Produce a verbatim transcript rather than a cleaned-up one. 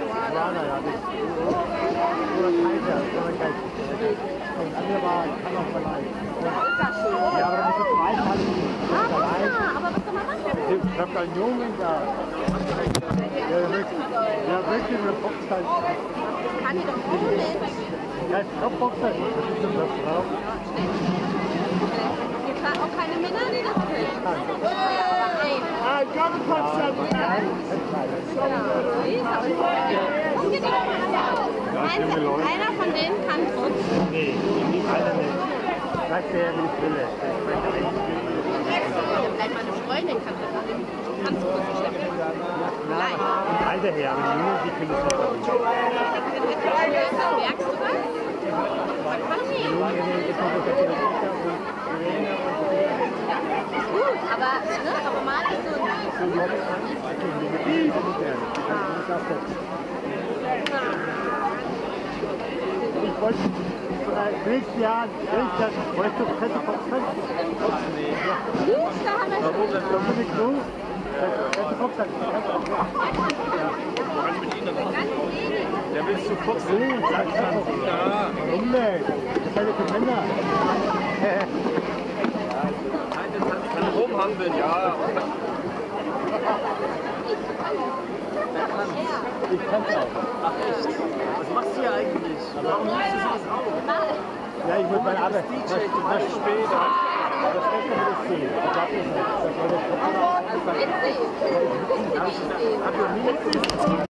Iguana, ja. Oder Kaiser, oder Kaiser. Und das andere war Kammerverleih. Ist das schön? Ja, aber dann ist es zweiteilig. Ah, aber was soll man machen? Ich hab da einen Jungen da. Der möchte, der möchte eine Boxer. Kann ich doch auch nicht. Ja, ist Topboxer. Das ist eine Frau. Gibt es auch keine Männer, die das können? Ah, ich glaube, du kannst ja nicht. Meinst du, einer von denen kann Boxen? Nee, nicht einer nicht. Sagt der, wie ich will. Meine Freundin kann das. Kannst du kurz schleppen? Nein. Im Alter her, aber die Jungen, die können das nicht. Merkst du was? Sagt man nie. Gut, aber, ne, aber mal ist so ich wollte nächstes Jahr, nächstes Jahr, wolltest du Fett Boxen? Nee. Nicht, da haben wir Warum? Das ist nicht so. Fette Boxen. Was mit Ihnen? Der will zu kurz. Ja. Warum nicht? Das ist ja für Männer. Kann rumhandeln, ja. Ich kann es auch. Was machst du hier eigentlich? Warum nimmst du sowas auf? Ja, ich muss meine Arbeit. D J, du weißt später. Das Beste will ich sehen. Ich glaube nicht. Das soll das witzig. Witzig. Hab ich noch nie